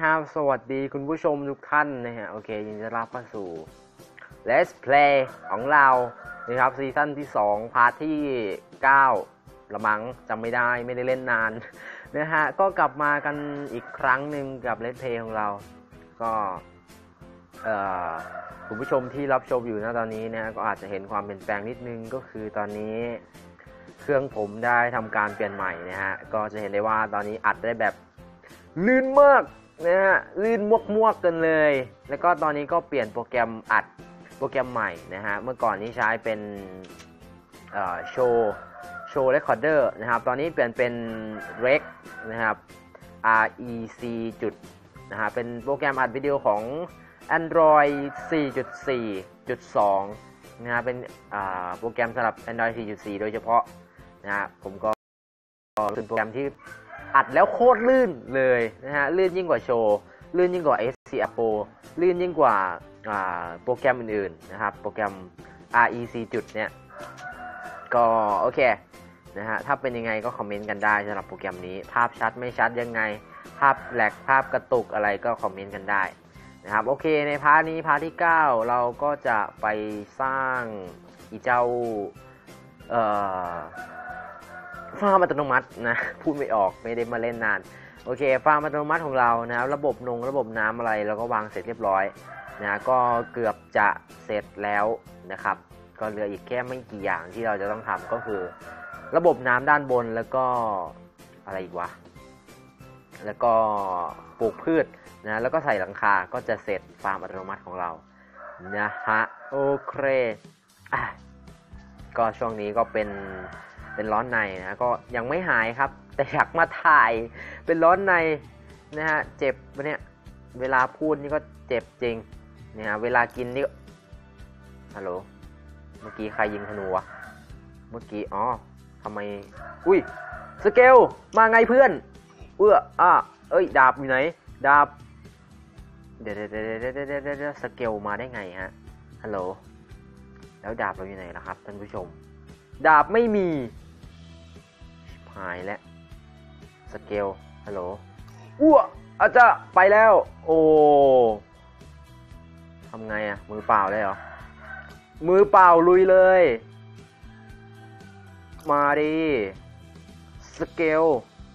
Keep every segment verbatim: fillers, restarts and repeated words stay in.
นะครับสวัสดีคุณผู้ชมทุกท่านนะฮะโอเคยินดีต้อนรับเข้าสู่ Let's Play ของเรานะครับซีซั่นที่สองพาร์ทที่เก้าละมั้งจำไม่ได้ไม่ได้เล่นนานนะฮะก็กลับมากันอีกครั้งหนึ่งกับ Let's Play ของเราก็เอ่อคุณผู้ชมที่รับชมอยู่นะตอนนี้นะก็อาจจะเห็นความเปลี่ยนแปลงนิดนึงก็คือตอนนี้เครื่องผมได้ทำการเปลี่ยนใหม่นะฮะก็จะเห็นได้ว่าตอนนี้อัดได้แบบลื่นมากนะฮะลื่นมวกๆกันเลยแล้วก็ตอนนี้ก็เปลี่ยนโปรแกรมอัดโปรแกรมใหม่นะฮะเมื่อก่อนนี้ใช้เป็นเอ่อโชว์โชว์เรคคอร์เดอร์นะครับตอนนี้เปลี่ยนเป็น rec นะครับ rec จุดนะฮะเป็นโปรแกรมอัดวิดีโอของ Android สี่จุดสี่จุดสอง นะฮะเป็นโปรแกรมสำหรับ Android สี่จุดสี่ โดยเฉพาะนะฮะผมก็เป็นโปรแกรมที่อัดแล้วโคตรลื่นเลยนะฮะลื่นยิ่งกว่าโชว์ลื่นยิ่งกว่า เอส ซี Pro ลื่นยิ่งกว่าโปรแกรมอื่นๆนะครับโปรแกรม rec จุดเนี่ยก็โอเคนะฮะถ้าเป็นยังไงก็คอมเมนต์กันได้สำหรับโปรแกรมนี้ภาพชัดไม่ชัดยังไงภาพแหลกภาพกระตุกอะไรก็คอมเมนต์กันได้นะครับโอเคในพาร์ทนี้พาร์ทที่เก้าเราก็จะไปสร้างอีเจ้าเอ่อฟาร์มอัตโนมัตินะพูดไม่ออกไม่ได้มาเล่นนานโอเคฟาร์มอัตโนมัติของเรานะครับระบบนงระบบน้ำอะไรเราก็วางเสร็จเรียบร้อยนะก็เกือบจะเสร็จแล้วนะครับก็เหลืออีกแค่ไม่กี่อย่างที่เราจะต้องทำก็คือระบบน้ำด้านบนแล้วก็อะไรอีกวะแล้วก็ปลูกพืชนะแล้วก็ใส่หลังคาก็จะเสร็จฟาร์มอัตโนมัติของเรานะฮะโอเคอ่ะก็ช่วงนี้ก็เป็นเป็นร้อนในนะก็ยังไม่หายครับแต่อยากมาถ่ายเป็นร้อนในนะฮะเจ็บเนี่ยเวลาพูดนี่ก็เจ็บจริงนะฮะเวลากินนี่ฮัลโหลเมื่อกี้ใครยิงธนูวะเมื่อกี้อ๋อทำไมอุ้ยสเกลมาไงเพื่อนเอื้ออ่ะเอ้ยดาบอยู่ไหนดาบเดี๋ยวเดี๋ยวเดี๋ยวเดี๋ยวเดี๋ยวเดี๋ยวสเกลมาได้ไงฮะฮัลโหลแล้วดาบเราอยู่ไหนล่ะครับท่านผู้ชมดาบไม่มีหายแล้วสเกลฮัลโหลอ้วอาจจะไปแล้วโอ้ทำไงอะมือเปล่าเลยเหรอมือเปล่าลุยเลยมาดิสเกล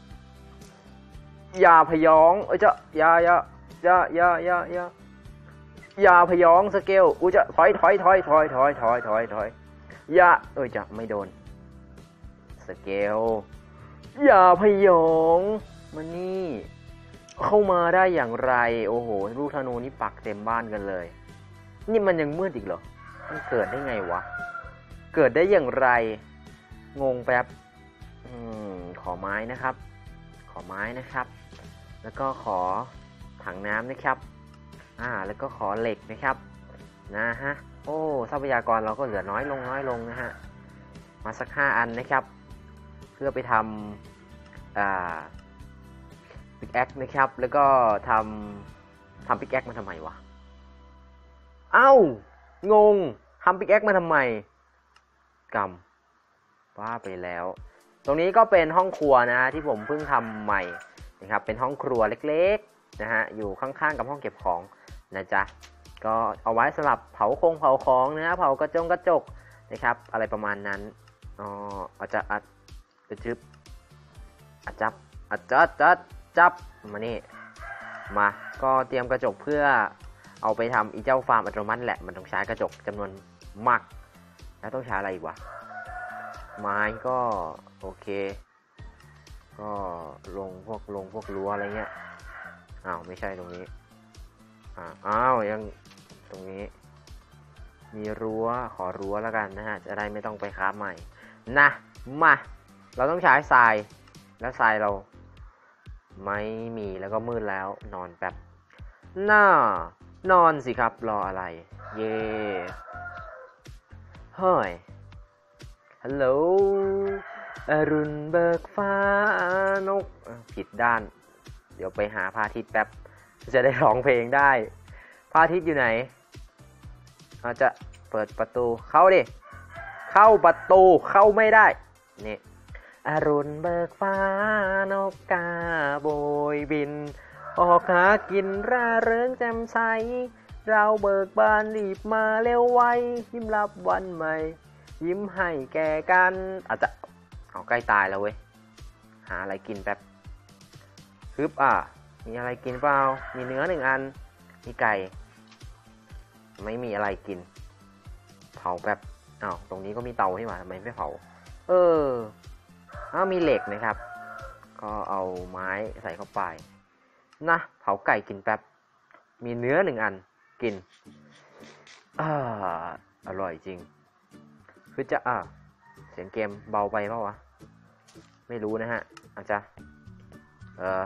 อย่าพยองเอ้ยจะอย่าอย่าอย่าอย่าอย่าอย่าอย่าพยองสเกลอุ้ยจะถอยถอยถอยถอยถอยถอยถอยถอยอย่าเอ้ยจะไม่โดนสเกลอย่าพยองมานี่เข้ามาได้อย่างไรโอ้โหลูกธนูนี่ปักเต็มบ้านกันเลยนี่มันยังมืดอีกเหรอมันเกิดได้ไงวะเกิดได้อย่างไรงงแป๊บอืมขอไม้นะครับขอไม้นะครับแล้วก็ขอถังน้ำนะครับอ่าแล้วก็ขอเหล็กนะครับนะฮะโอ้ทรัพยากรเราก็เหลือน้อยลงน้อยลงนะฮะมาสักห้าอันนะครับเพื่อไปทำอ่าปิกแอคนะครับแล้วก็ทำทำปิกแอคมาทำไมวะเอ้างงทำปิกแอคมาทำไมกำว่าไปแล้วตรงนี้ก็เป็นห้องครัวนะที่ผมเพิ่งทำใหม่นะครับเป็นห้องครัวเล็กๆนะฮะอยู่ข้างๆกับห้องเก็บของนะจ๊ะก็เอาไว้สำหรับเผาคงเผาของนะเผากระจงกระจกนะครับอะไรประมาณนั้นอ๋ออาจจะอัดจะจึบอัดจับอัดจัดจัดจับมานี่มาก็เตรียมกระจกเพื่อเอาไปทำอีเจ้าฟาร์มอัตโนมัติแหละมันต้องใช้กระจกจำนวนมากแล้วต้องใช้อะไรอีกวะไม้ก็โอเคก็ลงพวกลงพวกรั้วอะไรเงี้ยอ้าวไม่ใช่ตรงนี้อ้าวอ้าวยังตรงนี้มีรั้วขอรั้วแล้วกันนะฮะจะได้ไม่ต้องไปคราฟใหม่นะมาเราต้องใช้ทรายแล้วทรายเราไม่มีแล้วก็มืดแล้วนอนแป๊บน่านอนสิครับรออะไรเย่เฮ้ยฮัลโหลอรุณเบิกฟ้านกผิดด้านเดี๋ยวไปหาพระอาทิตย์แป๊บจะได้ร้องเพลงได้พระอาทิตย์อยู่ไหนเราจะเปิดประตูเข้าดิเข้าประตูเข้าไม่ได้นี่ อรุณเบิกฟ้านกกาโบยบินออกหากินร่าเริงแจ่มใสเราเบิกบานรีบมาเร็วไวยิ้มรับวันใหม่ยิ้มให้แก่กันอาจจะเอาใกล้ตายแล้วเว้ยหาอะไรกินแป๊บฮึบอ่ะมีอะไรกินเปล่ามีเนื้อหนึ่งอันมีไก่ไม่มีอะไรกินเผาแป๊บอ้าวตรงนี้ก็มีเตาให้มาทำไมไม่เผาเอออ้าวมีเหล็กนะครับก็เอาไม้ใส่เข้าไปนะเผาไก่กินแป๊บมีเนื้อหนึ่งอันกินอ่าอร่อยจริงคือจะอ่าเสียงเกมเบาไปเปล่าวะไม่รู้นะฮะอาจจะเออ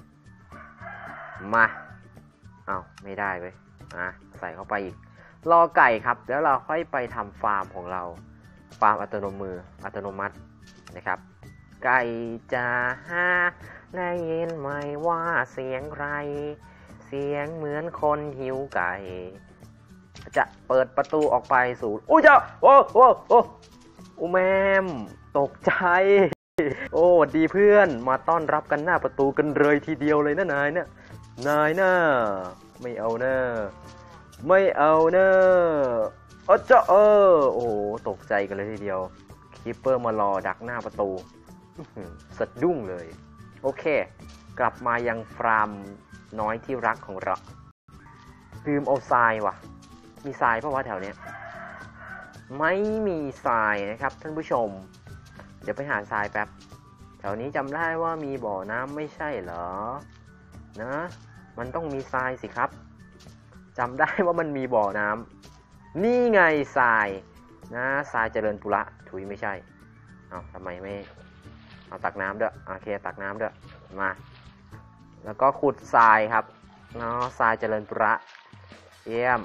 มาอ้าวไม่ได้เว้ยอ่ะใส่เข้าไปอีกรอไก่ครับแล้วเราค่อยไปทำฟาร์มของเราฟาร์มอัตโนมืออัตโนมัตินะครับไก่จะหาได้ยินไหมว่าเสียงใครเสียงเหมือนคนหิวไก่จะเปิดประตูออกไปสู่อุ้ยจ้าโอ้โอ้โอ้โอ้แม่มตกใจโอ้สวัสดีเพื่อนมาต้อนรับกันหน้าประตูกันเลยทีเดียวเลยนะนายเนี่ยนายน่าไม่เอาเนอะไม่เอาเนอะอ๋อจ้าเออโอ้ตกใจกันเลยทีเดียวคีปเปอร์มารอดักหน้าประตูสะดุ้งเลยโอเคกลับมายังฟาร์มน้อยที่รักของเราลืมเอาทรายว่ะมีทรายเพราะว่าแถวเนี้ยไม่มีทรายนะครับท่านผู้ชมเดี๋ยวไปหาทรายแป๊บแถวนี้จำได้ว่ามีบ่อน้ำไม่ใช่เหรอนะมันต้องมีทรายสิครับจำได้ว่ามันมีบ่อน้ำนี่ไงทรายนะทรายเจริญปุระถุยไม่ใช่เอาทำไมไม่เอาตักน้ำด้วยโอเคตักน้ำด้วยมาแล้วก็ขุดทรายครับเนาะทรายเจริญปุระเยี่ยม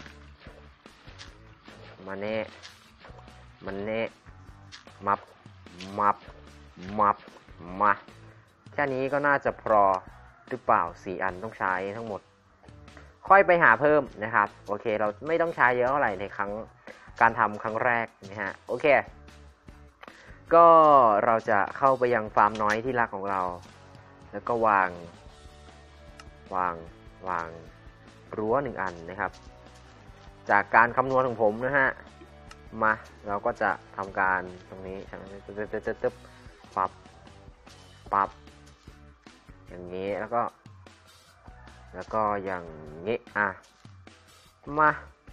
มาเน่มันเน่มับมับมับมาแค่นี้ก็น่าจะพอหรือเปล่าสี่อันต้องใช้ทั้งหมดค่อยไปหาเพิ่มนะครับโอเคเราไม่ต้องใช้เยอะเท่าไหร่ในครั้งการทำครั้งแรกนะฮะโอเคก็เราจะเข้าไปยังฟาร์มน้อยที่รักของเราแล้วก็วางวางวางรั้วหนึ่งอันนะครับจากการคำนวณของผมนะฮะมาเราก็จะทำการตรงนี้ตึ๊บตึ๊บตึ๊บตึ๊บปรับปรับอย่างนี้แล้วก็แล้วก็อย่างนี้อ่ะมา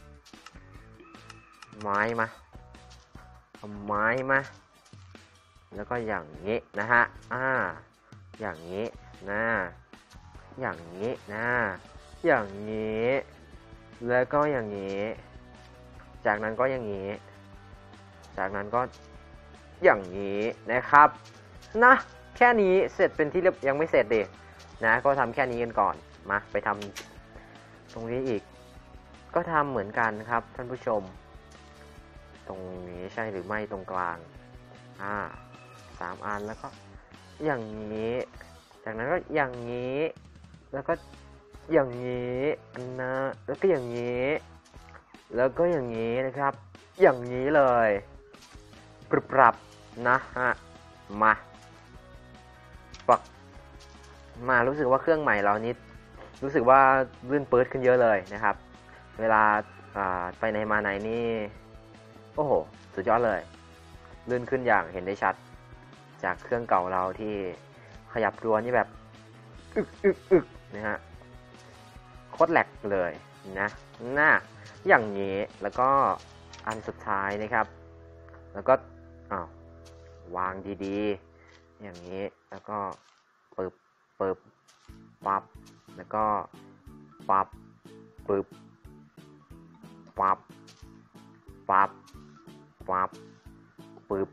ไม้มาไม้มาแล้วก็อย่างนี้นะฮะอ่าอย่างนี้นะอย่างนี้นะอย่างนี้แล้วก็อย่างนี้จากนั้นก็อย่างนี้จากนั้นก็อย่างนี้นะครับนะแค่นี้เสร็จเป็นที่เรียบยังไม่เสร็จดินะก็ทำแค่นี้กันก่อนมาไปทำตรงนี้อีกก็ทำเหมือนกันครับท่านผู้ชมตรงนี้ใช่หรือไม่ตรงกลางอ่าสามอันแล้วก็อย่างนี้จากนั้นก็อย่างนี้แล้วก็อย่างนี้นะแล้วก็อย่างนี้แล้วก็อย่างนี้นะครับอย่างนี้เลยปรับปรับนะฮะมาปักมารู้สึกว่าเครื่องใหม่เรานี้รู้สึกว่าลื่นปื๊ดขึ้นเยอะเลยนะครับเวลาไปไหนมาไหนนี่โอ้โหสุดยอดเลยลื่นขึ้นอย่างเห็นได้ชัดจากเครื่องเก่าเราที่ขยับรั้วนี่แบบอึกอึกอึกนะฮะโคตรแหลกเลยนะหน้าอย่างนี้แล้วก็อันสุดท้ายนะครับแล้วก็อ้าววางดีๆอย่างนี้แล้วก็ปึบปึบปับแล้วก็ปับปึบปับปับปับปึบ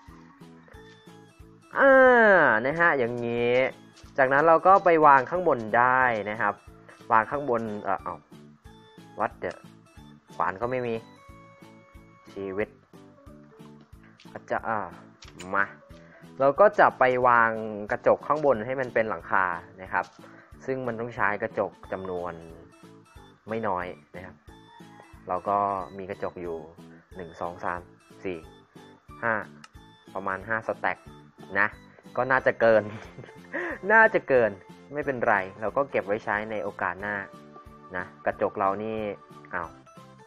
อ่านะฮะอย่างนี้จากนั้นเราก็ไปวางข้างบนได้นะครับวางข้างบนเออเอาวัดเดอะขวานก็ไม่มีชีวิตอาจจะอ่ามาเราก็จะไปวางกระจกข้างบนให้มันเป็นหลังคานะครับซึ่งมันต้องใช้กระจกจำนวนไม่น้อยนะครับเราก็มีกระจกอยู่หนึ่ง สอง สาม สี่ ห้าประมาณห้าสแต็กนะก็น่าจะเกิน น่าจะเกินไม่เป็นไรเราก็เก็บไว้ใช้ในโอกาสหน้านะกระจกเรานี่อ้าว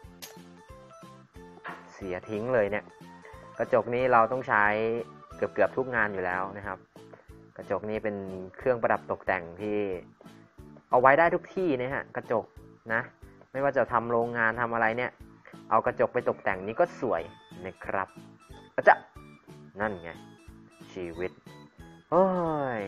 เสียทิ้งเลยเนี่ยกระจกนี้เราต้องใช้เกือบเกือบทุกงานอยู่แล้วนะครับกระจกนี้เป็นเครื่องประดับตกแต่งที่เอาไว้ได้ทุกที่นะฮะกระจกนะไม่ว่าจะทำโรงงานทำอะไรเนี่ยเอากระจกไปตกแต่งนี้ก็สวยนะครับก็จะนั่นไงชีวิตเฮ้ย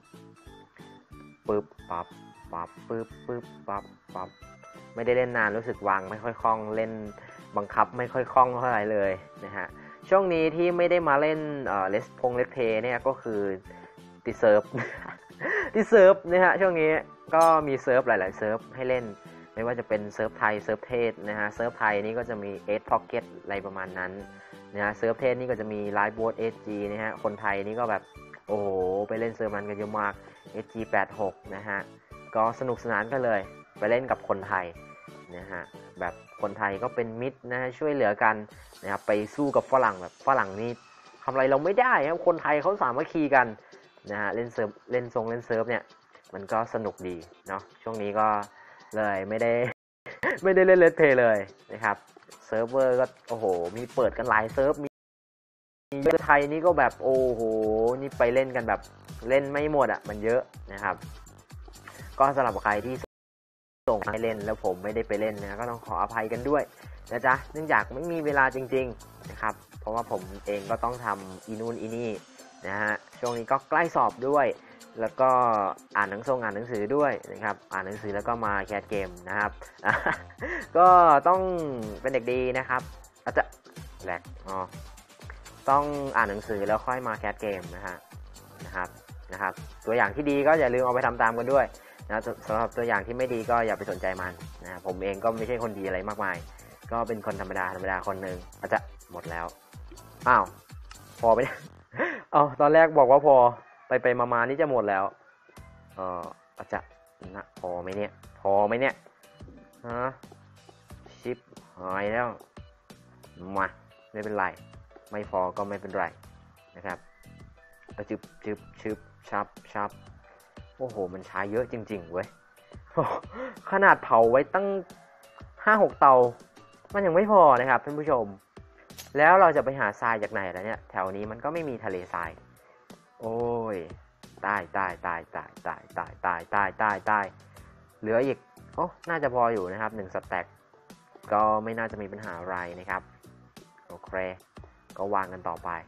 ปึ๊บปั๊บปั๊บปึ๊บปึ๊บปั๊บปั๊บไม่ได้เล่นนานรู้สึกวางไม่ค่อยคล่องเล่นบังคับไม่ค่อยคล่องเท่าไหร่เลยนะฮะช่วงนี้ที่ไม่ได้มาเล่นเอ่อเลสพงเลสเพย์เนี่ยก็คือติดเซิร์ฟติดเซิร์ฟนะฮะช่วงนี้ก็มีเซิร์ฟหลายๆเซิร์ฟให้เล่นไม่ว่าจะเป็นเซิร์ฟไทยเซิร์ฟเทศนะฮะเซิร์ฟไทยนี่ก็จะมีเอทพ็อกเก็ตอะไรประมาณนั้นนะฮะเซิร์ฟเทศนี่ก็จะมีไลฟ์โบสเอสจีนะฮะคนไทยนี่ก็แบบโอ้โหไปเล่นเซิร์ฟนั้นกันเยอะมาก เอส จี แปดสิบหกนะฮะก็สนุกสนานกันเลยไปเล่นกับคนไทยนะฮะแบบคนไทยก็เป็นมิตรนะฮะช่วยเหลือกันนะครับไปสู้กับฝรั่งแบบฝรั่งนี่ทำอะไรเราไม่ได้ครับคนไทยเขาสามัคคีกันนะฮะเล่นเซิร์ฟเล่นทรงเล่นเซิร์ฟเนี่ยมันก็สนุกดีเนาะช่วงนี้ก็เลยไม่ได้ ไม่ได้เล่นเลสเพย์เลยนะครับเซิร์ฟเวอร์ก็โอ้โหมีเปิดกันหลายเซิร์ฟมีเยอะไทยนี่ก็แบบโอ้โหนี่ไปเล่นกันแบบเล่นไม่หมดอ่ะมันเยอะนะครับก็สำหรับใครที่ส่งให้เล่นแล้วผมไม่ได้ไปเล่นนะก็ต้องขออภัยกันด้วยนะจ๊ะเนื่องจากไม่มีเวลาจริงๆนะครับเพราะว่าผมเองก็ต้องทำอีนู่นอีนี่นะฮะช่วงนี้ก็ใกล้สอบด้วยแล้วก็อ่านหนังสืออ่านหนังสือด้วยนะครับอ่านหนังสือแล้วก็มาแคสเกมนะครับ ก็ต้องเป็นเด็กดีนะครับอาจจะแหลกอ๋อต้องอ่านหนังสือแล้วค่อยมาแคสเกมนะฮะนะครับนะครับตัวอย่างที่ดีก็อย่าลืมเอาไปทำตามกันด้วยนะสำหรับตัวอย่างที่ไม่ดีก็อย่าไปสนใจมันนะผมเองก็ไม่ใช่คนดีอะไรมากมายก็เป็นคนธรรมดาธรรมดาคนหนึ่งอาจจะหมดแล้วอ้าวพอไปเนี่ยเอาตอนแรกบอกว่าพอไปไปมาๆนี่จะหมดแล้วเอออาจจะนะพอไหมเนี่ยพอไหมเนี่ยฮะชิปหายแล้วมาไม่เป็นไรไม่พอก็ไม่เป็นไรนะครับจึบจึบชึบชับชับโอ้โหมันใช้เยอะจริงๆเว้ยขนาดเผาไว้ตั้ง ห้าหก เตามันยังไม่พอนะครับท่านผู้ชมแล้วเราจะไปหาทรายจากไหนล่ะเนี่ยแถวนี้มันก็ไม่มีทะเลทรายโอ้ยตายตายตายตายตายตายตายตายตายตายเหลืออีกโอ้น่าจะพออยู่นะครับหนึ่งสแต็กก็ไม่น่าจะมีปัญหาอะไรนะครับโอเคก็วางกันต่อไป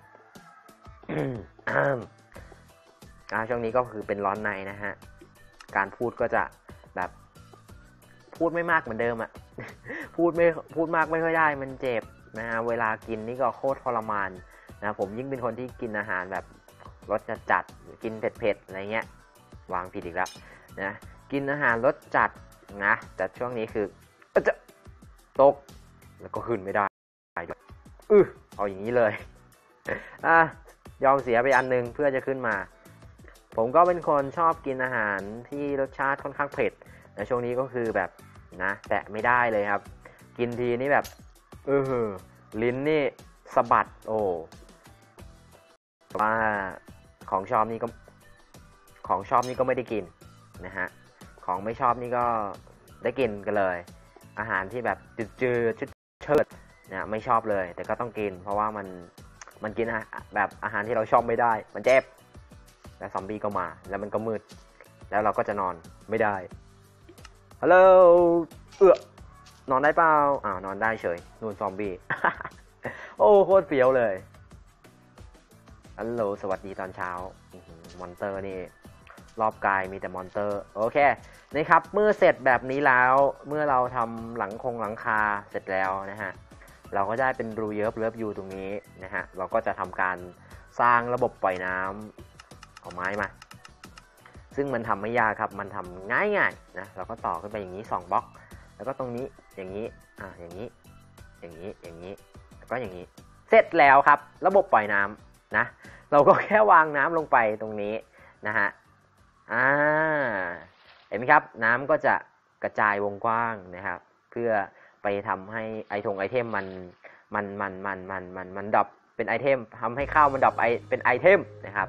อ่าช่วงนี้ก็คือเป็นร้อนในนะฮะการพูดก็จะแบบพูดไม่มากเหมือนเดิมอะพูดไม่พูดมากไม่ค่อยได้มันเจ็บนะฮะเวลากินนี่ก็โคตรทรมานนะผมยิ่งเป็นคนที่กินอาหารแบบรสจัดๆกินเผ็ดๆอะไรเงี้ยวางผิดอีกแล้วนะกินอาหารรสจัดนะแต่ช่วงนี้คือจะตกแล้วก็ขึ้นไม่ได้อือเอาอย่างนี้เลยอ่ะยอมเสียไปอันนึงเพื่อจะขึ้นมาผมก็เป็นคนชอบกินอาหารที่รสชาติค่อนข้างเผ็ดแต่ช่วงนี้ก็คือแบบนะแตะไม่ได้เลยครับกินทีนี่แบบเออลิ้นนี่สะบัดโอ้ว่าของชอบนี่ก็ของชอบนี่ก็ไม่ได้กินนะฮะของไม่ชอบนี่ก็ได้กินกันเลยอาหารที่แบบจืดๆเชิดๆนะไม่ชอบเลยแต่ก็ต้องกินเพราะว่ามันมันกินแบบอาหารที่เราชอบไม่ได้มันเจ็บแล้วซอมบี้ก็มาแล้วมันก็มืดแล้วเราก็จะนอนไม่ได้ฮัลโหลเอื้อนอนได้เปล่าอ้าวนอนได้เฉยนู่นซอมบี้ โอ้โคตรเฟี้ยวเลยฮัลโหลสวัสดีตอนเช้ามอนเตอร์นี่รอบกายมีแต่มอนเตอร์โอเคนะครับเมื่อเสร็จแบบนี้แล้วเมื่อเราทำหลังคงหลังคาเสร็จแล้วนะฮะเราก็ได้เป็นรูเยิบเลิฟยูตรงนี้นะฮะเราก็จะทำการสร้างระบบปล่อยน้ำเอาไม้มาซึ่งมันทำไม่ยากครับมันทำง่ายๆนะเราก็ต่อขึ้นไปอย่างนี้สองบล็อกแล้วก็ตรงนี้อย่างนี้อ่าอย่างนี้อย่างนี้อย่างนี้แล้วก็อย่างนี้เสร็จแล้วครับระบบปล่อยน้ำนะเราก็แค่วางน้ำลงไปตรงนี้นะฮะอ่าเห็นไหมครับน้ำก็จะกระจายวงกว้างนะครับเพื่อไปทำให้ไอทงไอเทมมันมันมันมันมันมันมันดับเป็นไอเทมทำให้ข้าวมันดับไอเป็นไอเทมนะครับ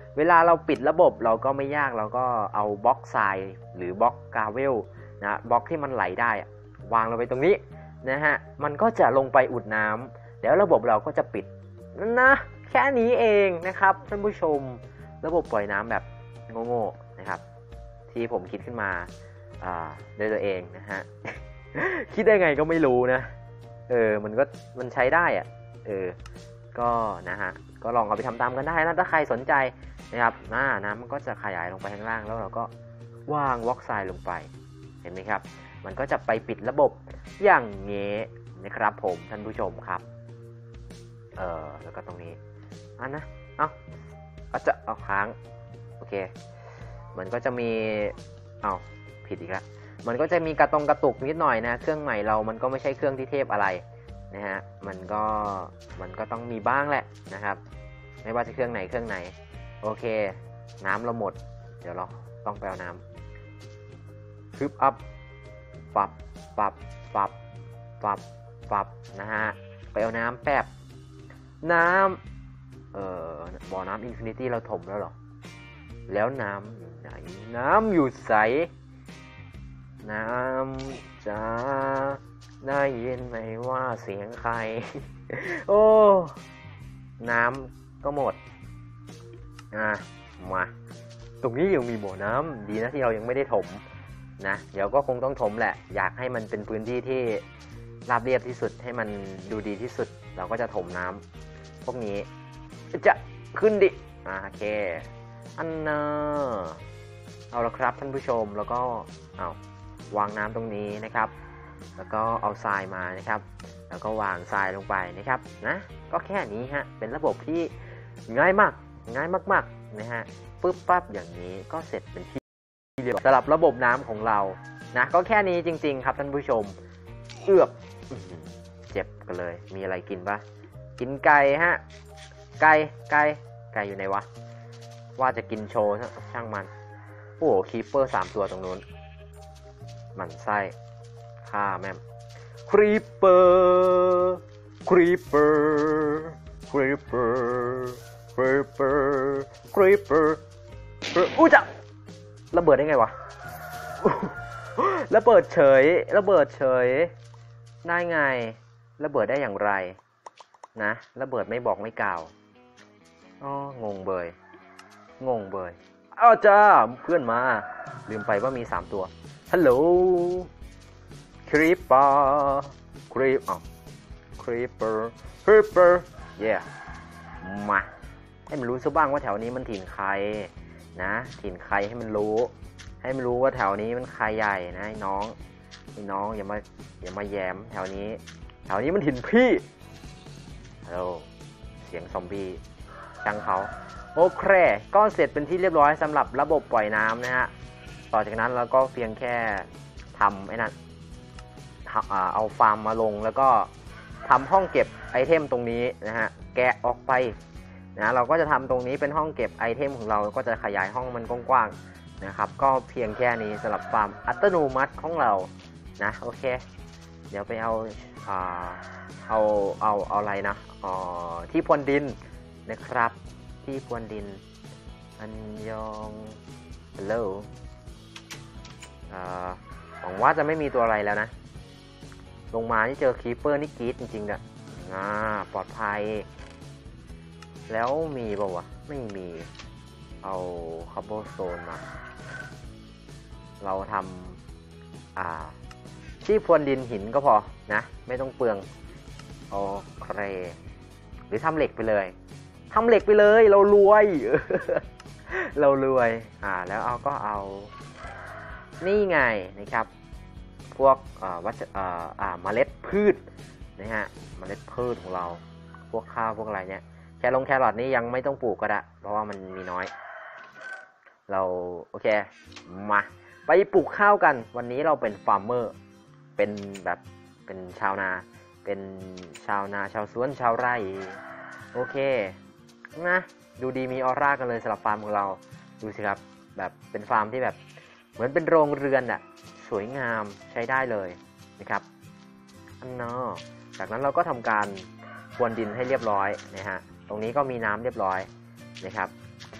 เวลาเราปิดระบบเราก็ไม่ยากเราก็เอาบล็อกทรายหรือบล็อกกราเวลนะบล็อกที่มันไหลได้วางลงไปตรงนี้นะฮะมันก็จะลงไปอุดน้ำแล้วระบบเราก็จะปิดนะแค่นี้เองนะครับท่านผู้ชมระบบปล่อยน้ำแบบโง่ๆนะครับที่ผมคิดขึ้นมาด้วยตัวเองนะฮะ คิดได้ไงก็ไม่รู้นะเออมันก็มันใช้ได้อะเออก็นะฮะก็ลองเอาไปทำตามกันได้นะถ้าใครสนใจนะครับน้าน้ำมันก็จะขยายลงไปข้างล่างแล้วเราก็วางวอล์กไซด์ลงไปเห็นไหมครับมันก็จะไปปิดระบบอย่างเงี้นะครับผมท่านผู้ชมครับเออแล้วก็ตรงนี้อ่ะนะเอาเอาจะเอาค้างโอเคมันก็จะมีเอาผิดอีกแล้วมันก็จะมีกระตงกระตุกนิดหน่อยนะเครื่องใหม่เรามันก็ไม่ใช่เครื่องที่เทพอะไรนะฮะมันก็มันก็ต้องมีบ้างแหละนะครับไม่ว่าจะเครื่องไหนเครื่องไหนโอเคน้ำเราหมดเดี๋ยวเราต้องไปเอาน้ำฮึบอัพปับปับปับปับปับนะฮะไปเอาน้ำแป๊บน้ำเอ่อบ่อน้ำอินฟินิตี้เราถมแล้วหรอแล้วน้ำไหนน้ำอยู่ใสน้ำจะได้ยินไหมว่าเสียงใคร โอ้น้ำก็หมดอ่ะมาตรงนี้ยังมีบ่อน้ำดีนะที่เรายังไม่ได้ถมนะเดี๋ยวก็คงต้องถมแหละอยากให้มันเป็นพื้นที่ที่ราบเรียบที่สุดให้มันดูดีที่สุดเราก็จะถมน้ำพวกนี้จะขึ้นดิอ่ะโอเคอันน่ะเอาละครับท่านผู้ชมแล้วก็เอาวางน้ำตรงนี้นะครับแล้วก็เอาทรายมานะครับแล้วก็วางทรายลงไปนะครับนะก็แค่นี้ฮะเป็นระบบที่ง่ายมากง่ายมากๆนะฮะปึ๊บปั๊บอย่างนี้ก็เสร็จเป็นที่เรียบร้อยสำหรับระบบน้ำของเรานะก็แค่นี้จริงๆครับท่านผู้ชมเอือบเจ็บกันเลยมีอะไรกินปะกินไก่ฮะไก่ไก่ไก่อยู่ไหนวะว่าจะกินโชว์ช่างมันโอ้โหคีเปอร์สามตัวตรงนู้นมันไส้ฆ่าแม่มครีปเปอร์ครีปเปอร์ครีปเปอร์ครีปเปอร์ครีปเปอร์อู้จะระเบิดได้ไงวะระเบิดเฉยระเบิดเฉยได้ไงระเบิดได้อย่างไรนะระเบิดไม่บอกไม่กล่าวอ๋องงเบยงงเบยอ้าวจ้าเพื่อนมาลืมไปว่ามีสามตัวฮัลโหลครีปเปอร์ครีปอ๋อครีปเปอร์ครีปเปอร์เย่มาให้มันรู้ซะบ้างว่าแถวนี้มันถิ่นใครนะถิ่นใครให้มันรู้ให้มันรู้ว่าแถวนี้มันใครใหญ่นะไอ้น้องไอ้น้องอย่ามาอย่ามาแยมแถวนี้แถวนี้มันถิ่นพี่ฮัลโหลเสียงซอมบี้ช่างเขาโอเคก็เสร็จเป็นที่เรียบร้อยสำหรับระบบปล่อยน้ำนะฮะต่อจากนั้นเราก็เพียงแค่ทำไอ้นั่นเอาฟาร์มมาลงแล้วก็ทำห้องเก็บไอเทมตรงนี้นะฮะแกะออกไปนะเราก็จะทำตรงนี้เป็นห้องเก็บไอเทมของเราก็จะขยายห้องมันกว้างๆนะครับก็เพียงแค่นี้สำหรับฟาร์มอัตโนมัติของเรานะโอเคเดี๋ยวไปเอาอ่าเอาเอาเอาอะไรนะอ๋อที่พรวนดินนะครับที่พรวนดินอันยองฮัลโหลอ่าหวังว่าจะไม่มีตัวอะไรแล้วนะลงมาที่เจอคีเปอร์นี่กรี๊ดจริงๆอะอ่าปลอดภัยแล้วมีเปล่าวะไม่มีเอาคาร์บอนโซนมาเราทำอ่าที่พรวนดินหินก็พอนะไม่ต้องเปลืองโอเคหรือทำเหล็กไปเลยทำเหล็กไปเลยเรารวย เรารวยอ่าแล้วเอาก็เอานี่ไงนะครับพวกวัชอ่าเมล็ดพืชนะฮะเมล็ดพืชของเราพวกข้าวพวกอะไรเนี่ยแครองแครอทนี่ยังไม่ต้องปลูกก็ได้เพราะว่ามันมีน้อยเราโอเคมาไปปลูกข้าวกันวันนี้เราเป็นฟาร์มเมอร์เป็นแบบเป็นชาวนาเป็นชาวนาชาวสวนชาวไร่โอเคนะดูดีมีออร่ากันเลยสำหรับฟาร์มของเราดูสิครับแบบเป็นฟาร์มที่แบบเหมือนเป็นโรงเรือนอะสวยงามใช้ได้เลยนะครับอันนอจากนั้นเราก็ทำการพรวนดินให้เรียบร้อยนะฮะตรงนี้ก็มีน้ำเรียบร้อยนะครับโอเค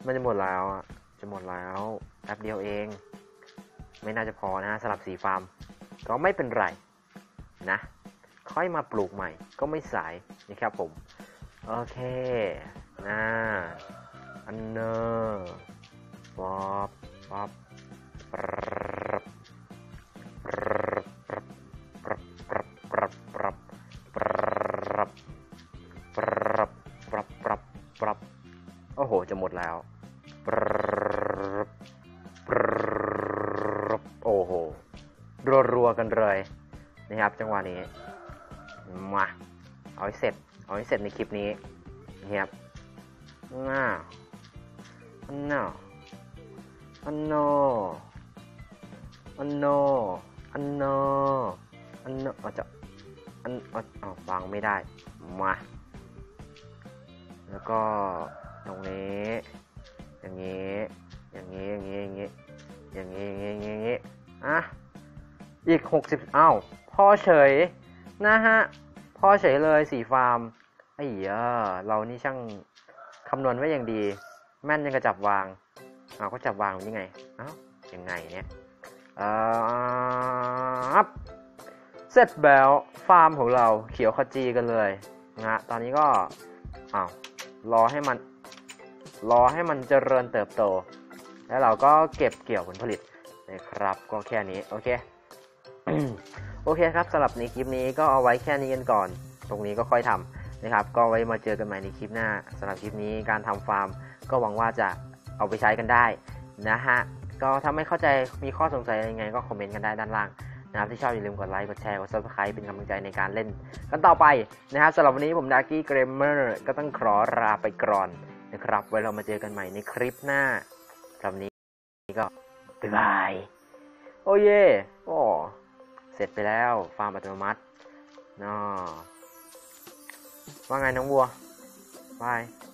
มันจะหมดแล้วอ่ะจะหมดแล้วแป๊บเดียวเองไม่น่าจะพอนะสำหรับสีฟาร์มก็ไม่เป็นไรนะค่อยมาปลูกใหม่ก็ไม่สายนะครับผมโอเคนะอันเนอร์ป๊อปป๊อปปรับปรับปรับปรับปรับปรับปรับปรับปรับปรับปรับปรับโอ้โหจะหมดแล้วปรับปรับโอ้โหรัวๆกันเลยนะครับจังหวะนี้มาเอาให้เสร็จเอาให้เสร็จในคลิปนี้นะครับน่าอันน่าอันโนอันโนอันโนอันโนอาจจะอันอ๋อวางไม่ได้มาแล้วก็ตรงนี้อย่างนี้อย่างนี้อย่างนี้อย่างนี้อย่างนี้อย่างนี้อย่างนี้อ่ะอีกหกสิบอ้าวพ่อเฉยนะฮะพ่อเฉยเลยสีฟาร์มไอ้เหี้ยเรานี่ช่างคำนวณไว้อย่างดีแม่นยังกระจับวางอ้าวก็จับวางยังไงอ้าวยังไงเนี่ยเอ่อเสร็จแล้วฟาร์มของเราเขียวขจีกันเลยนะตอนนี้ก็อ้าวรอให้มันรอให้มันเจริญเติบโตแล้วเราก็เก็บเกี่ยวผลผลิตนะครับก็แค่นี้โอเค โอเคครับสำหรับในคลิปนี้ก็เอาไว้แค่นี้กันก่อนตรงนี้ก็ค่อยทำนะครับก็ไว้มาเจอกันใหม่ในคลิปหน้าสำหรับคลิปนี้การทำฟาร์มก็หวังว่าจะเอาไปใช้กันได้นะฮะก็ถ้าไม่เข้าใจมีข้อสงสัยยังไงก็คอมเมนต์กันได้ด้านล่างนะครับที่ชอบอย่าลืมกดไลค์กดแชร์กด ซับสไครบ์ เป็นกำลังใจในการเล่นกันต่อไปนะครับสำหรับวันนี้ผมดาร์กี้เกมเมอร์ก็ต้องขอลาไปก่อนนะครับไว้เรามาเจอกันใหม่ในคลิปหน้าสำหรับวันนี้ก็บ๊ายบายโอ้เย่โอ้เสร็จไปแล้วฟาร์มอัตโนมัติเนาะว่าไงน้องวัวบาย